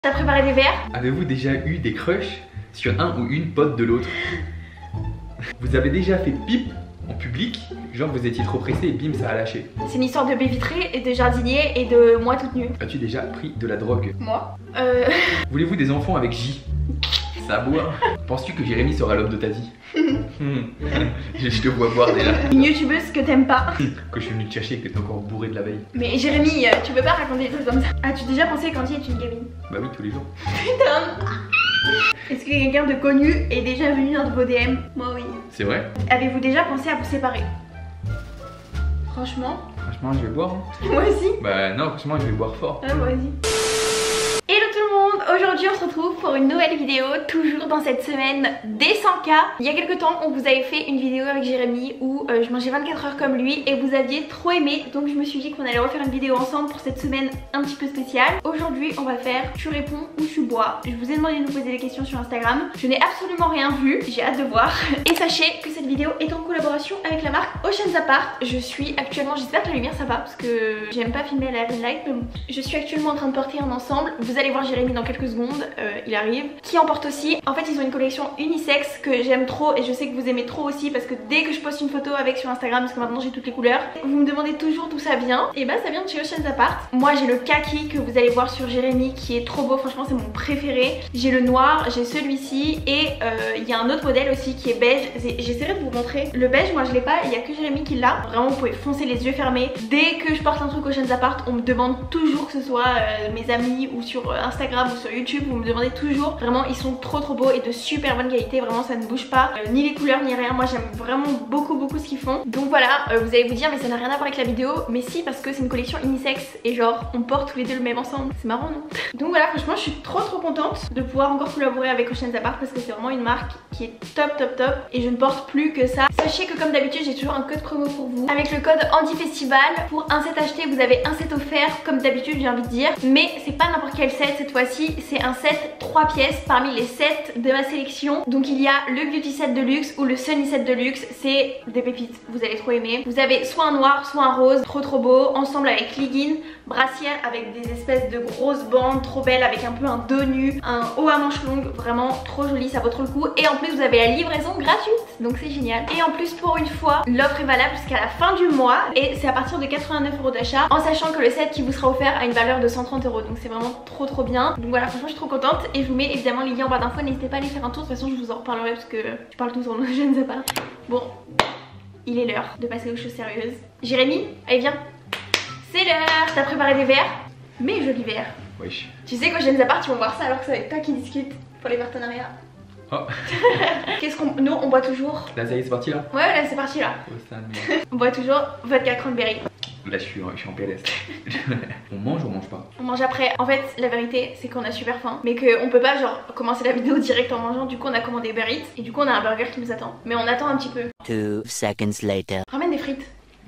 T'as préparé des verres? Avez-vous déjà eu des crushs sur un ou une pote de l'autre? Vous avez déjà fait pipe en public? Genre vous étiez trop pressé et bim ça a lâché. C'est une histoire de baie vitrée et de jardinier et de moi toute nue. As-tu déjà pris de la drogue? Moi Voulez-vous des enfants avec J? Ça boit. Penses-tu que Jérémy sera l'homme de ta vie? Je te vois boire déjà. Une youtubeuse que t'aimes pas. Que je suis venu te chercher et que t'es encore bourré de la veille. Mais Jérémy, tu peux pas raconter des trucs comme ça. As-tu déjà pensé quand tu es une gamine? Bah oui, tous les jours. Putain. Est-ce que quelqu'un de connu est déjà venu dans vos DM? Moi oui. C'est vrai? Avez-vous déjà pensé à vous séparer? Franchement? Franchement, je vais boire. Hein. Moi aussi. Bah non, franchement, je vais boire fort. Ah, vas-y. Hello tout le monde, aujourd'hui on se retrouve pour une nouvelle vidéo, toujours dans cette semaine des 100K. Il y a quelques temps on vous avait fait une vidéo avec Jérémy où je mangeais 24 heures comme lui et vous aviez trop aimé, donc je me suis dit qu'on allait refaire une vidéo ensemble pour cette semaine un petit peu spéciale. Aujourd'hui on va faire tu réponds ou tu bois. Je vous ai demandé de nous poser des questions sur Instagram, je n'ai absolument rien vu, j'ai hâte de voir. Et sachez que cette vidéo est en collaboration avec la marque Oceans Apart. Je suis actuellement, j'espère que la lumière ça va parce que j'aime pas filmer à la ring light, mais bon. Je suis actuellement en train de porter un ensemble, vous allez voir Jérémy dans quelques secondes, il arrive, qui en porte aussi. En fait ils ont une collection unisexe que j'aime trop et je sais que vous aimez trop aussi parce que dès que je poste une photo avec sur Instagram, parce que maintenant j'ai toutes les couleurs, vous me demandez toujours d'où ça vient, et bah ça vient de chez Oceans Apart. Moi j'ai le kaki que vous allez voir sur Jérémy qui est trop beau, franchement c'est mon préféré. J'ai le noir, j'ai celui-ci et il y a un autre modèle aussi qui est beige. J'essaierai de vous montrer. Le beige moi je l'ai pas, il y a que Jérémy qui l'a. Vraiment vous pouvez foncer les yeux fermés. Dès que je porte un truc Oceans Apart, on me demande toujours, que ce soit mes amis ou sur Instagram ou sur YouTube, vous me demandez toujours. Vraiment ils sont trop beaux et de super bonne qualité, vraiment ça ne bouge pas, ni les couleurs ni rien. Moi j'aime vraiment beaucoup ce qu'ils font. Donc voilà, vous allez vous dire mais ça n'a rien à voir avec la vidéo, mais si, parce que c'est une collection unisexe et genre on porte tous les deux le même ensemble, c'est marrant non? Donc voilà, franchement je suis trop contente de pouvoir encore collaborer avec Oceans Apart parce que c'est vraiment une marque qui est top et je ne porte plus que ça. Sachez que comme d'habitude j'ai toujours un code promo pour vous. Avec le code ANDIFESTIVAL, pour un set acheté vous avez un set offert comme d'habitude j'ai envie de dire, mais c'est pas n'importe quel set cette fois-ci, c'est un set 3 pièces parmi les 7 de ma sélection. Donc il y a le Beauty Set de luxe ou le Sunny Set de luxe, c'est des pépites, vous allez trop aimer. Vous avez soit un noir soit un rose, trop beau, ensemble avec legging, brassière avec des espèces de grosses bandes trop belles avec un peu un dos nu, un haut à manches longues, vraiment trop joli, ça vaut trop le coup. Et en plus vous avez la livraison gratuite, donc c'est génial. Et en plus pour une fois, l'offre est valable jusqu'à la fin du mois et c'est à partir de 89 € d'achat, en sachant que le set qui vous sera offert a une valeur de 130 €, donc c'est vraiment trop bien. Donc voilà, franchement je suis trop contente et je vous mets évidemment les liens en barre d'infos, n'hésitez pas à aller faire un tour, de toute façon je vous en reparlerai parce que je parle tout sur nos je ne sais pas. Bon, il est l'heure de passer aux choses sérieuses. Jérémy, allez viens. C'est l'heure. T'as préparé des verres? Mes jolis verres. Wesh. Tu sais qu'Oceans Apart ils vont voir ça alors que c'est avec toi qui discute pour les partenariats. Oh. Qu'est-ce qu'on... Nous on boit toujours... Là ça y est, c'est parti là? Ouais là c'est parti là. Oh, ça, mais... On boit toujours vodka cranberry. Là je suis en PLS. On mange ou on mange pas? On mange après. En fait la vérité c'est qu'on a super faim, mais qu'on peut pas genre commencer la vidéo direct en mangeant. Du coup on a commandé Uber Eats et du coup on a un burger qui nous attend. Mais on attend un petit peu. 2 seconds later. Ramène des frites.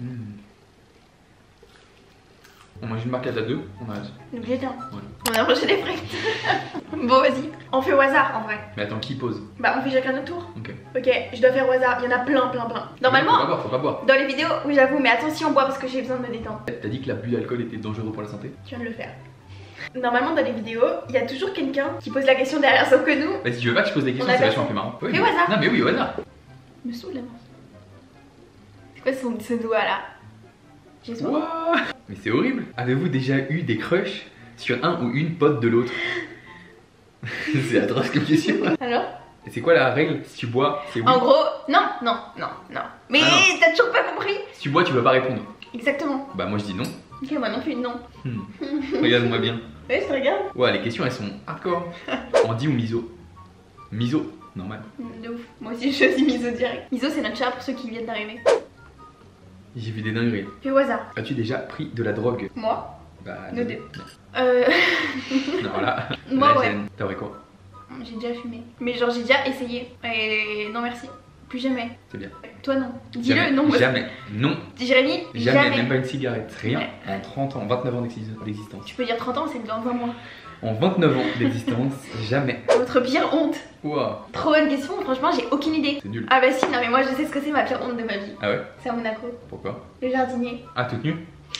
On mange une marquette à deux, on arrête. Donc j'étais un. Ouais. On a mangé des frites. Bon vas-y. On fait au hasard en vrai. Mais attends, qui pose? Bah on fait chacun notre tour. Ok. Ok, je dois faire au hasard. Il y en a plein. Normalement, Faut pas boire. dans les vidéos, oui j'avoue, mais attention on boit parce que j'ai besoin de me détendre. T'as dit que l'abus d'alcool était dangereux pour la santé? Tu viens de le faire. Normalement dans les vidéos, il y a toujours quelqu'un qui pose la question derrière, sauf que nous... Bah si tu veux pas que je pose des questions, On a c'est vachement personne. plus marrant. Fais au hasard. Non mais oui, au hasard. Me saoule là. C'est quoi ce doigt là? J'ai soif. What? Mais c'est horrible. Avez-vous déjà eu des crushs sur un ou une pote de l'autre? C'est atroce comme question. Alors? Et c'est quoi la règle? Si tu bois, c'est oui. En gros, non. Mais Ah non. t'as toujours pas compris? Si tu bois, tu vas pas répondre. Exactement. Bah moi je dis non. Ok, moi non plus, non. Regarde-moi bien. Oui, je te regarde. Ouais, les questions elles sont hardcore. Andy ou Miso? Miso, normal. De ouf. Moi aussi je choisis Miso direct. Miso c'est notre chat pour ceux qui viennent d'arriver. J'ai vu des dingueries. Fais au hasard. As-tu déjà pris de la drogue? Moi? Bah Nous deux. non, voilà. Moi, La ouais. gêne. T'aurais quoi? J'ai déjà fumé. Mais genre j'ai déjà essayé. Et non merci. Plus jamais. C'est bien. Toi non. Dis-le, Jamais. non. moi- Jamais. Non. Jérémy, Jamais. Même pas une cigarette. Rien. Ouais. En 30 ans, 29 ans d'existence. Tu peux dire 30 ans, c'est dans un mois. En 29 ans d'existence, jamais. Votre pire honte. Ouah. Trop bonne question, franchement j'ai aucune idée. C'est nul. Ah bah si, non mais moi je sais ce que c'est ma pire honte de ma vie. Ah ouais? C'est à Monaco. Pourquoi? Le jardinier. Ah, toute nue?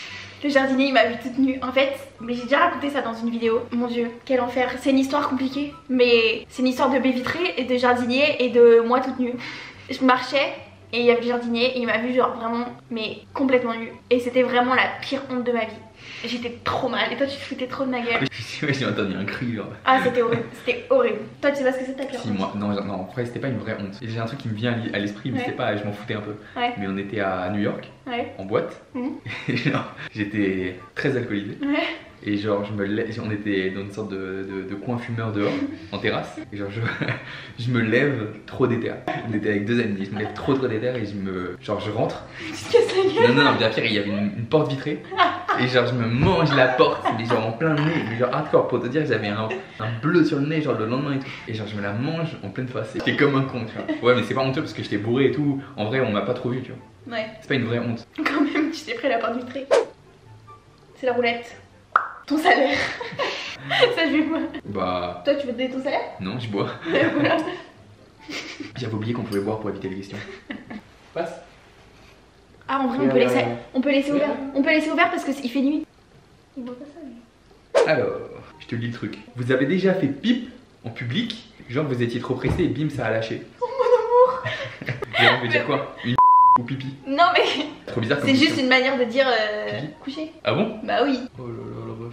Le jardinier il m'a vu toute nue. En fait, mais j'ai déjà raconté ça dans une vidéo. Mon dieu, quel enfer. C'est une histoire compliquée. Mais c'est une histoire de baie vitrée et de jardinier et de moi toute nue. Je marchais et il y avait le jardinier et il m'a vu genre vraiment mais complètement nue. Et c'était vraiment la pire honte de ma vie. J'étais trop mal. Et toi tu te foutais trop de ma gueule. J'ai entendu un cri genre. Ah c'était horrible, c'était horrible. Toi tu sais pas ce que c'est ta pire Si honte? moi, non, en vrai c'était pas une vraie honte. J'ai un truc qui me vient à l'esprit mais Ouais. c'était pas, je m'en foutais un peu. Ouais. Mais on était à New York, Ouais. en boîte. Mhm. Et genre, j'étais très alcoolisé. Ouais. Et genre, on était dans une sorte de coin fumeur dehors, en terrasse. Et genre, je me lève trop déter. On était avec deux amis, je me lève trop déter et je rentre. Tu te casses la gueule. Non, bien pire, il y avait une porte vitrée. Et genre, je me mange la porte, mais genre en plein nez. Mais genre hardcore, pour te dire, j'avais un bleu sur le nez, genre le lendemain et tout. Et genre, je me la mange en pleine face. J'étais comme un con, tu vois. Ouais, mais c'est pas honteux parce que j'étais bourré et tout. En vrai, on m'a pas trop vu, tu vois. Ouais. C'est pas une vraie honte. Quand même, tu t'es pris la porte vitrée. C'est la roulette. Ton salaire. Ça je vais pas. Bah, Toi tu veux te donner ton salaire? non, je bois. Voilà. J'avais oublié qu'on pouvait boire pour éviter les questions. Passe. Ah en vrai on peut laisser ouvert. On peut laisser ouvert parce qu'il fait nuit. Il boit pas ça lui. Alors, je te lis le truc. Vous avez déjà fait pipe en public? Genre vous étiez trop pressé et bim ça a lâché. Oh mon amour. Genre, on veut dire quoi? Une ou pipi? Non mais Trop bizarre comme c'est juste question. une manière de dire Pipi. coucher. Ah bon? Bah oui. Oh là là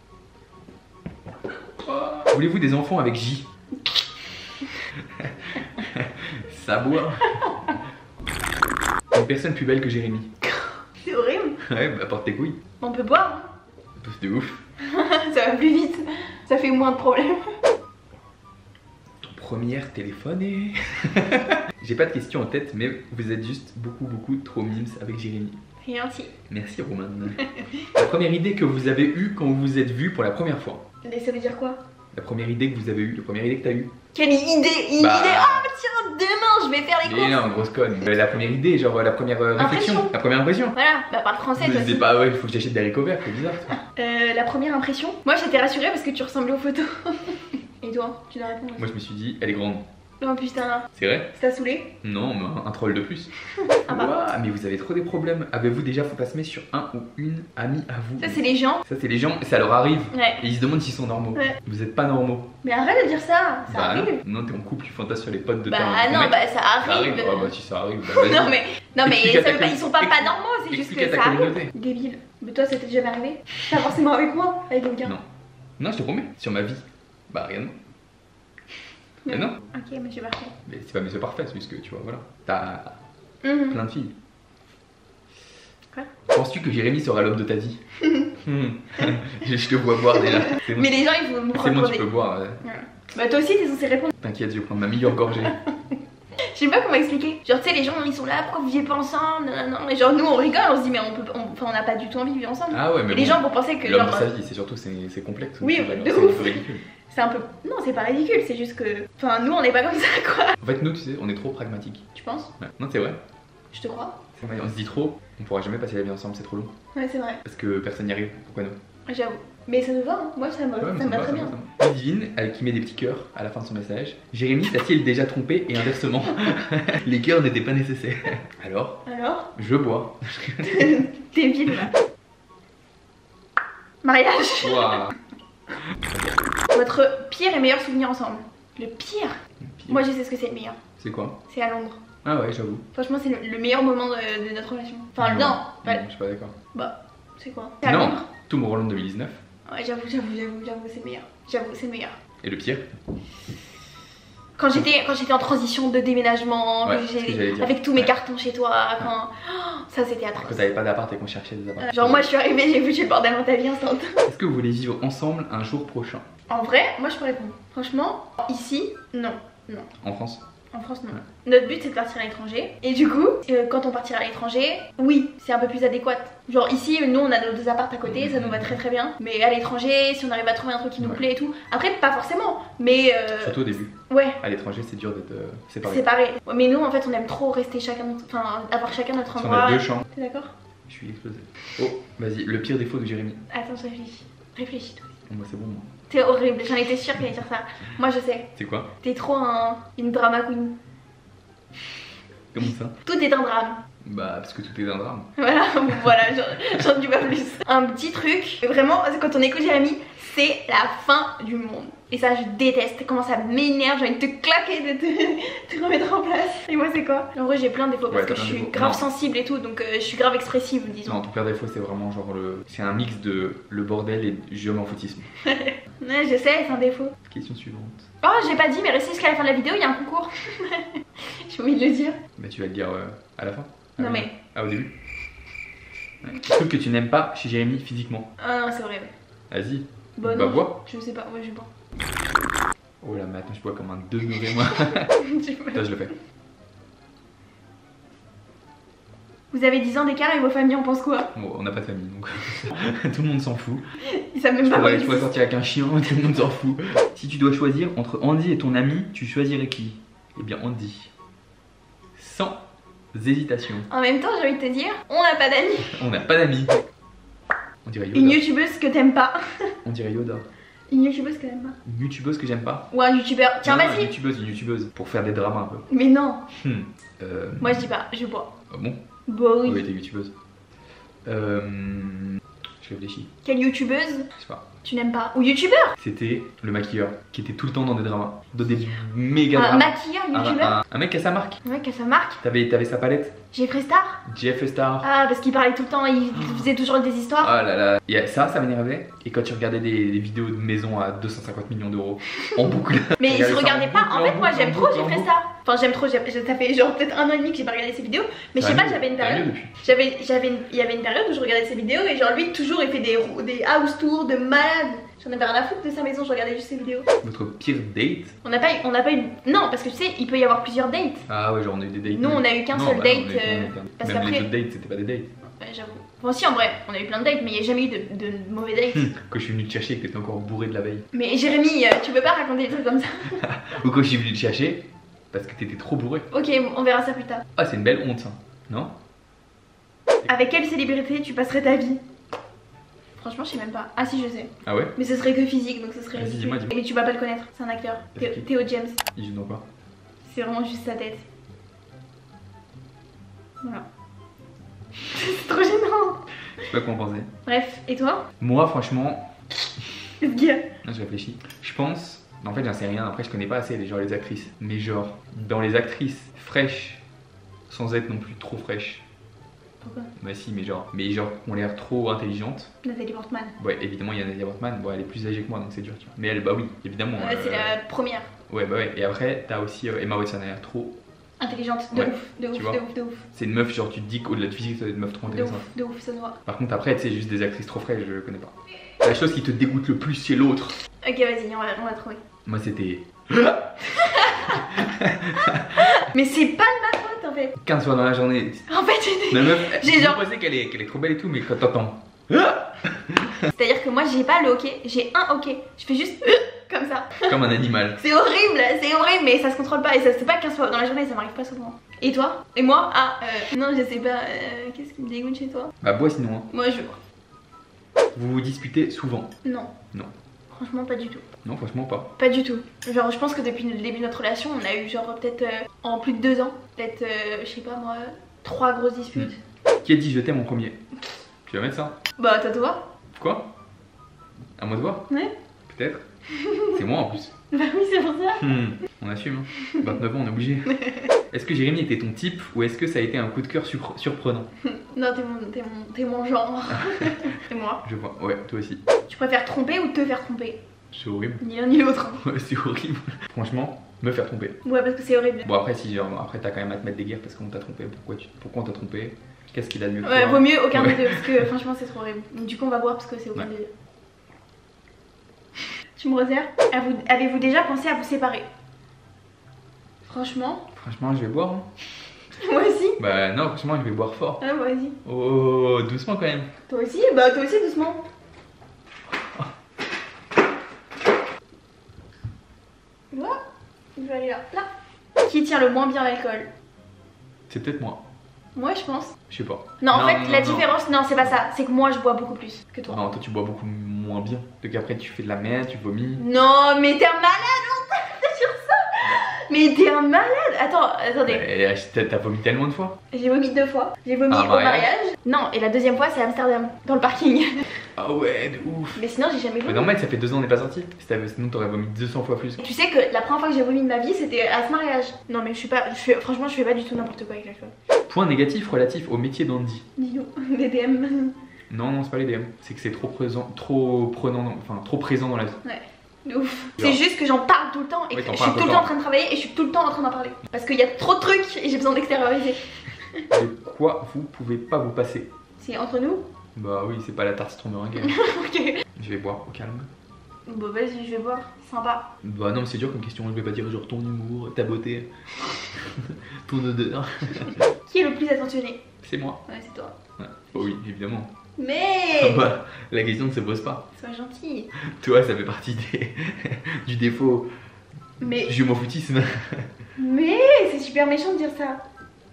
la ref. Voulez-vous des enfants avec J? Ça boit. Une personne plus belle que Jérémy. C'est horrible. Ouais, bah porte tes couilles. On peut boire. C'est de ouf. Ça va plus vite. Ça fait moins de problèmes. Ton premier téléphone est... J'ai pas de questions en tête, mais vous êtes juste beaucoup trop mimes avec Jérémy. C'est gentil. Merci Romain. La première idée que vous avez eue quand vous vous êtes vus pour la première fois. Mais ça veut dire quoi? La première idée que vous avez eue, la première idée que t'as eue. Quelle idée! Une Bah. idée! Oh tiens, demain je vais faire les Mais courses! non, grosse conne. La première idée, genre la première réflexion. Impression. La première impression. Voilà, bah parle français Je toi disais aussi. pas, ouais, il faut que j'achète des haricots verts, c'est bizarre. Toi. La première impression, moi j'étais rassurée parce que tu ressemblais aux photos. Et toi, tu dois répondre. Moi je me suis dit, elle est grande. Oh putain, C'est vrai? ça t'a saoulé? Non, mais un troll de plus. Ah bah. Ouah, mais vous avez trop des problèmes. Avez-vous déjà fantasmé sur un ou une amie à vous? Ça c'est les gens. Ça c'est les gens, ça leur arrive. Ouais. Et ils se demandent s'ils sont normaux. Ouais. Vous êtes pas normaux. Mais arrête de dire ça, ça Bah arrive. non, t'es en couple, tu fantasmes sur les potes de Bah ton non, mec. bah ça Ça arrive. arrive. Ah bah si ça arrive. Bah, vas-y. Non mais Explique à ça ta veut pas, ils sont pas explique- normaux, c'est juste explique que à ta ça arrive. communauté. Débile. Mais toi ça t'est jamais arrivé? Pas forcément avec moi, avec quelqu'un. Non. Non, je te promets, sur ma vie. Bah rien. Mais non. Ok, monsieur parfait. Mais c'est pas monsieur parfait, c'est juste que tu vois, voilà. T'as Mhm. plein de filles. Quoi? Penses-tu que Jérémy sera l'homme de ta vie? Je te vois boire déjà. C'est bon, Mais les gens ils vont me c'est prendre bon, pour tu des... peux boire. Bah toi aussi t'es censé répondre. T'inquiète, je vais prendre ma meilleure gorgée. Je sais pas comment expliquer. Genre tu sais les gens ils sont là, pourquoi vous vivez pas ensemble? Non. Et genre nous on rigole, on se dit mais on n'a pas du tout envie de vivre ensemble. Ah ouais, mais Et les bon, gens vont penser que l'homme genre de sa vie, c'est surtout c'est complexe. Oui, c'est de c'est ouf. un peu ridicule. c'est un peu... Non c'est pas ridicule, c'est juste que... Enfin nous on n'est pas comme ça quoi. En fait, nous, tu sais, on est trop pragmatiques. Tu penses? Ouais. Non, c'est vrai. Je te crois. C'est vrai, on se dit trop, on pourra jamais passer la vie ensemble, c'est trop long. Ouais c'est vrai, Parce que personne n'y arrive, pourquoi nous? j'avoue. Mais ça nous va, hein. Moi ça me Ouais, mais ça me va va, très ça bien. va, ça va. Divine, qui met des petits cœurs à la fin de son message. Jérémy t'a-t-il déjà trompé et inversement? Les cœurs n'étaient pas nécessaires. Alors, Alors? je bois. Débile là. Mariage. Ouah. Votre pire et meilleur souvenir ensemble? Le pire? Moi je sais ce que c'est le meilleur. C'est quoi? C'est à Londres. Ah ouais, j'avoue. Franchement c'est le meilleur moment de notre relation. Enfin non, pas... Je suis pas d'accord. Bah, c'est quoi? C'est à Non, Londres? Tomorrowland 2019. Ouais j'avoue c'est le meilleur. J'avoue c'est le meilleur. Et le pire? Quand j'étais en transition de déménagement, Ouais, que c'est ce que j'allais dire. avec tous mes Ouais. cartons chez toi, quand... Oh, ça c'était Quand atroce. t'avais pas d'appart et qu'on cherchait des apparts. Genre moi je suis arrivée, j'ai vu le bordel dans ta vie instant. Est-ce que vous voulez vivre ensemble un jour prochain? En vrai, moi je peux répondre. Franchement, ici, non. Non. En France? En France, non. Ouais. Notre but c'est de partir à l'étranger. Et du coup, quand on partira à l'étranger, oui, c'est un peu plus adéquat. Genre ici, nous on a nos deux apparts à côté, ça nous va très bien. Mais à l'étranger, si on arrive à trouver un truc qui nous Ouais. plaît et tout. Après, pas forcément, mais Surtout au début. ouais, À l'étranger, c'est dur d'être séparés. séparés. Ouais, mais nous en fait, on aime trop rester chacun, enfin avoir chacun notre Si on endroit. a deux chambres, T'es d'accord? je suis explosé. Oh, vas-y, le pire défaut de Jérémy. Attends, je réfléchis. Réfléchis toi. Oh, moi, c'est bon, moi. T'es horrible, j'en étais sûre qu'il allait dire ça. Moi je sais. C'est quoi? T'es trop une drama queen. Comment ça? Tout est un drame. Bah parce que tout est un drame. Voilà, voilà, j'en dis pas plus. Un petit truc, vraiment, quand on écoute Jérémy, c'est la fin du monde. Et ça, je déteste. Comment ça m'énerve, j'ai envie de te claquer, de te remettre en place. Et moi, c'est quoi? En vrai, j'ai plein de défauts parce que je suis grave sensible et tout, donc je suis grave expressive, disons. Non, ton pire défaut, c'est vraiment genre c'est un mix de le bordel et je m'en foutisme. Ouais, je sais, c'est un défaut. Question suivante. Oh, j'ai pas dit, mais restez jusqu'à la fin de la vidéo, il y a un concours. J'ai oublié de le dire. Bah tu vas le dire à la fin. Non mais. Ah, au début. Ouais. Truc que tu n'aimes pas chez Jérémy physiquement. Ah non, c'est vrai. Vas-y. Bah non, non, bois. je sais pas, ouais, je bois. Oh là, mais attends, je bois comme un demeuré moi. Attends, je le fais. Vous avez 10 ans d'écart et vos familles en pensent quoi? Bon, on n'a pas de famille donc tout le monde s'en fout. Ils savent même pas. Je pourrais sortir avec un chien, tout le monde s'en fout. Si tu dois choisir entre Andy et ton ami, tu choisirais qui? Eh bien Andy. Sans hésitation. En même temps, j'ai envie de te dire, on n'a pas d'amis. On n'a pas d'amis. On dirait Yoda. Une youtubeuse que t'aimes pas. On dirait Yoda. Une youtubeuse que t'aimes pas. Une youtubeuse que j'aime pas. Ou un youtubeur. Tiens, Non, vas-y. Une youtubeuse. Pour faire des dramas un peu. Mais non. Moi je dis pas, je bois. Ah bon? Bah oui. Oui, t'es youtubeuse. Je réfléchis. Quelle youtubeuse Je sais pas. tu n'aimes pas? Ou youtubeur? C'était le maquilleur qui était tout le temps dans des dramas. Dans des méga Un dramas. maquilleur, youtubeur? Un mec à sa marque. Un mec à sa marque? T'avais sa palette. Jeffree Star? Jeff Star. Ah, parce qu'il parlait tout le temps, il faisait toujours des histoires. Ah là là. Et ça m'énervait. Et quand tu regardais des vidéos de maison à 250 millions d'euros en boucle. Mais je ça regardais en pas. boucle, En fait, en moi boucle, j'aime en trop boucle, en Jeffree boucle. Star. Enfin, j'aime trop. Ça fait genre peut-être 1 an et demi que j'ai pas regardé ses vidéos. Mais je sais pas, j'avais une période. Il y avait une période où je regardais ses vidéos et genre lui, toujours il fait des house tours de malade. J'en avais rien à foutre de sa maison, je regardais juste ses vidéos. Votre pire date? On n'a pas eu. Non, parce que tu sais, il peut y avoir plusieurs dates. Ah ouais, genre on a eu des dates. Nous, on a eu qu'un seul bah, date. Parce Même qu'après. les autres dates, c'était pas des dates. Ouais, j'avoue. Bon, si, en vrai, on a eu plein de dates, mais il n'y a jamais eu de mauvais dates. Quand je suis venu te chercher et que t'étais encore bourré de la veille. Mais Jérémy, tu peux pas raconter des trucs comme ça. Ou quand je suis venu te chercher parce que t'étais trop bourré. Ok, on verra ça plus tard. Ah, c'est une belle honte ça, non? Avec quelle célébrité tu passerais ta vie? Franchement, je sais même pas. Ah, si, je sais. Ah ouais? Mais ce serait que physique, donc ce serait. Vas-y, dis-moi. Mais tu vas pas le connaître, c'est un acteur. C'est qui? Théo James. Il joue dans quoi? C'est vraiment juste sa tête. Voilà. C'est trop gênant. Je sais pas quoi en penser. Bref, et toi? Moi, franchement, Qu'est-ce qu'il y a? je réfléchis. Je pense. En fait, j'en sais rien. Après, je connais pas assez les actrices. Mais genre, dans les actrices fraîches, sans être non plus trop fraîches. Pourquoi? Bah si, mais genre ont l'air trop intelligentes. Nathalie Portman. Ouais, évidemment, il y a Nadia Portman. Bon, elle est plus âgée que moi, donc c'est dur, tu vois. Mais elle, bah oui, évidemment. C'est la première. Ouais, bah ouais. Et après, t'as aussi Emma Watson, elle a l'air trop. Intelligente, de Ouais, ouf, de ouf, tu vois. de ouf, de ouf. C'est une meuf, genre, tu te dis qu'au-delà de physique, ça doit être une meuf trop De intéressante. ouf, de ouf, ça se voit. Par contre, après, tu sais, juste des actrices trop fraîches, je connais pas. La chose qui te dégoûte le plus chez l'autre. Ok, vas-y, on va trouver. Moi, c'était Mais c'est pas de ma faute en fait. 15 fois dans la journée. En fait, La meuf, J'ai genre- je pensais qu'elle est trop belle et tout, mais quand t'entends. c'est-à-dire que moi j'ai pas le hockey, j'ai un hockey. Je fais juste comme ça. Comme un animal. C'est horrible, mais ça se contrôle pas. Et ça c'est pas 15 fois dans la journée, ça m'arrive pas souvent. Et toi? Et moi? Ah, non, je sais pas. Qu'est-ce qui me dégoûte chez toi? Bah, bois sinon. Hein. Moi je bois. Vous vous disputez souvent? Non. Non. Franchement, pas du tout. Non, franchement pas. Pas du tout. Genre, je pense que depuis le début de notre relation, on a eu genre peut-être en plus de 2 ans, peut-être, je sais pas moi, 3 grosses disputes. Qui a dit je t'aime en premier? Tu vas mettre ça? Bah, t'as toi? Quoi? À moi de voir? Ouais. Peut-être. C'est moi en plus. Bah oui, c'est pour ça. On assume, hein. 29 ans, on est obligé. Est-ce que Jérémy était ton type ou est-ce que ça a été un coup de cœur surprenant? Non, t'es mon genre. C'est moi. Je vois, ouais, toi aussi. Tu préfères tromper ou te faire tromper? C'est horrible. Ni l'un ni l'autre. Ouais, c'est horrible. Franchement, me faire tromper. Ouais, parce que c'est horrible. Bon, après, si genre, après t'as quand même à te mettre des guerres parce qu'on t'a trompé. Pourquoi on t'a trompé? Qu'est-ce qu'il a de mieux que Ouais, toi? vaut mieux aucun Ouais. des deux parce que franchement, c'est trop horrible. Donc, du coup, on va boire parce que c'est aucun Ouais. des deux. Tu me resserres? Avez-vous déjà pensé à vous séparer? Franchement, Franchement, je vais boire. Hein. moi aussi. Bah, non, franchement, je vais boire fort. Ah, vas-y. Oh, doucement quand même. Toi aussi? Bah, toi aussi, doucement. Voilà. Je vais aller là. Là. Qui tient le moins bien l'alcool? C'est peut-être moi. Moi, je pense. Je sais pas. Non, en fait, non, la non. différence, non, c'est pas ça. C'est que moi, je bois beaucoup plus que toi. Non, toi tu bois beaucoup moins bien. Donc après tu fais de la merde, tu vomis. Non, mais t'es un malade, on t'a sur ça. Mais t'es un malade. Attendez. T'as vomi tellement de fois. J'ai vomi 2 fois. J'ai vomi Ah, au mariage. Non, et la deuxième fois c'est à Amsterdam, dans le parking. Ah ouais, de ouf. Mais sinon j'ai jamais Mais vomi. normal, ça fait 2 ans on n'est pas sorti. Sinon t'aurais vomi 200 fois plus. Tu sais que la première fois que j'ai vomi de ma vie c'était à ce mariage. Non mais franchement je fais pas du tout n'importe quoi avec la chose. Point négatif relatif au métier d'Andy. Dis-nous, des DM. Non, c'est pas les DM. C'est que c'est trop présent dans la vie. Ouais. De ouf. Genre. C'est juste que j'en parle tout le temps et Ouais, que t'en je suis parles tout le temps en train de travailler et je suis tout le temps en train d'en parler. Parce qu'il y a trop de trucs et j'ai besoin d'extérioriser. De quoi vous pouvez pas vous passer? C'est entre nous? Bah oui, c'est pas la tarte citron meringue. Ok. Je vais boire au calme. Bon vas-y, je vais boire. Sympa. Bah non, mais c'est dur comme question. Je vais pas dire genre ton humour, ta beauté, ton odeur. Qui est le plus attentionné? C'est moi. Ouais, c'est toi. Ouais. Oh oui, évidemment. Mais Bah, la question ne se pose pas. sois gentil. Toi, ça fait partie du défaut Mais du homofoutisme. c'est super méchant de dire ça.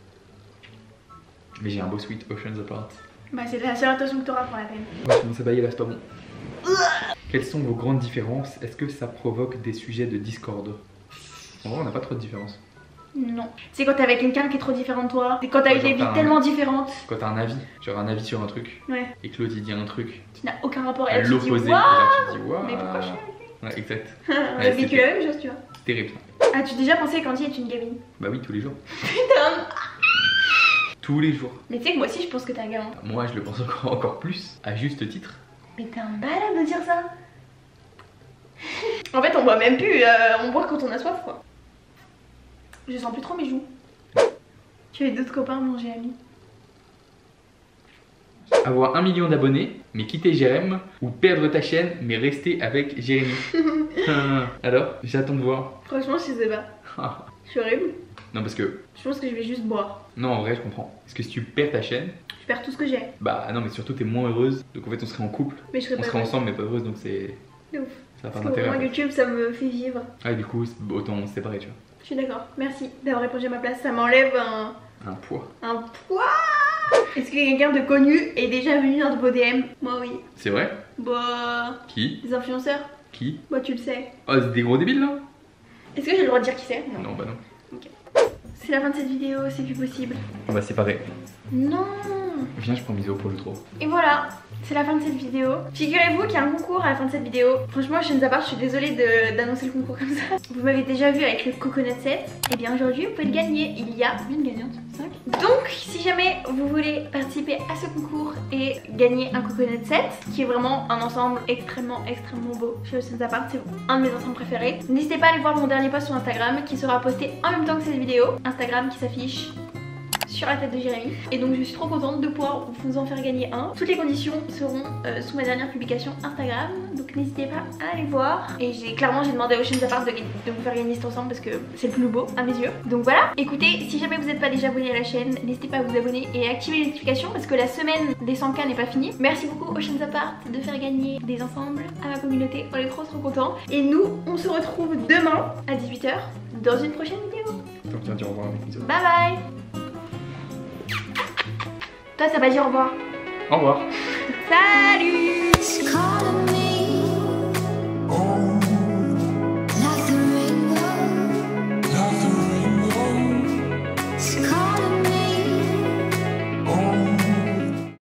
Mais j'ai un beau sweet Oceans Apart. Bah c'est la seule attention que t'auras pour la peine. Ouais, je commence à bailler là, c'est pas bon. Quelles sont vos grandes différences? Est-ce que ça provoque des sujets de discorde? En vrai, on n'a pas trop de différence. Non. C'est quand t'es avec quelqu'un qui est trop différent de toi. C'est quand t'as Ouais, eu des genre vies t'as un- tellement différentes. Quand t'as un avis, genre un avis sur un truc, Ouais. et que l'autre il dit un truc Qui n'a aucun rapport. Et à là, tu te dis, l'opposé, et waouh, là tu te dis waouh. mais pourquoi je suis Ouais, exact. On a Ouais, vécu c'était- la même chose, tu vois. C'est terrible ça. As-tu déjà pensé qu'Andy est une gamine? Bah oui, tous les jours. Putain. Tous les jours. Mais tu sais que moi aussi je pense que t'es un gamin. Moi, je le pense encore plus, à juste titre. Mais t'es un malade de dire ça. En fait on boit même plus, on boit quand on a soif quoi. Je sens plus trop mes joues. Tu as d'autres copains manger amis. Avoir 1 million d'abonnés, mais quitter Jérém, ou perdre ta chaîne, mais rester avec Jérémy. Alors, j'attends de voir. Franchement je sais pas. Je suis horrible. Non, parce que. Je pense que je vais juste boire. Non, en vrai, je comprends. Parce que si tu perds ta chaîne, Je perds tout ce que j'ai. bah non, mais surtout t'es moins heureuse. Donc en fait, on serait en couple, Mais je serais on pas serait heureuse. ensemble, mais pas heureuse, donc c'est. De ouf. Ça n'a pas Parce que d'intérêt. vraiment en fait. YouTube ça me fait vivre. Ah, du coup, autant se séparer, tu vois. Je suis d'accord. Merci d'avoir répondu à ma place. Ça m'enlève Un poids. un poids. Est-ce que quelqu'un de connu est déjà venu dans vos DM? Moi oui. C'est vrai? Bah. Qui? Des influenceurs? Qui? Bah tu le sais. Oh, c'est des gros débiles là? Est-ce que j'ai le droit de dire qui c'est? Non, bah non. C'est la fin de cette vidéo, c'est plus possible. On va se séparer. Non. Viens, je prends Miso pour le trop. Et voilà, c'est la fin de cette vidéo. Figurez-vous qu'il y a un concours à la fin de cette vidéo. Franchement, Oceans Apart, je suis désolée d'annoncer le concours comme ça. Vous m'avez déjà vu avec le coconut set. Et bien aujourd'hui, vous pouvez le gagner. Il y a une gagnante, 5. Donc, si jamais vous voulez participer à ce concours et gagner un coconut set, qui est vraiment un ensemble extrêmement beau chez Oceans Apart, c'est un de mes ensembles préférés. N'hésitez pas à aller voir mon dernier post sur Instagram qui sera posté en même temps que cette vidéo. Instagram qui s'affiche sur la tête de Jérémy. Et donc je suis trop contente de pouvoir vous en faire gagner un. Toutes les conditions seront sous ma dernière publication Instagram, donc n'hésitez pas à aller voir. Et clairement j'ai demandé à Oceans Apart de vous faire gagner cet ensemble parce que c'est le plus beau à mes yeux. Donc voilà, écoutez, si jamais vous n'êtes pas déjà abonné à la chaîne, n'hésitez pas à vous abonner et à activer les notifications parce que la semaine des 100K n'est pas finie. Merci beaucoup Oceans Apart de faire gagner des ensembles à ma communauté, on est trop contents. Et nous, on se retrouve demain à 18 h dans une prochaine vidéo. Donc, viens dire au revoir avec Miso. Bye bye. Toi ça va dire au revoir. Au revoir. Salut. It's calling me.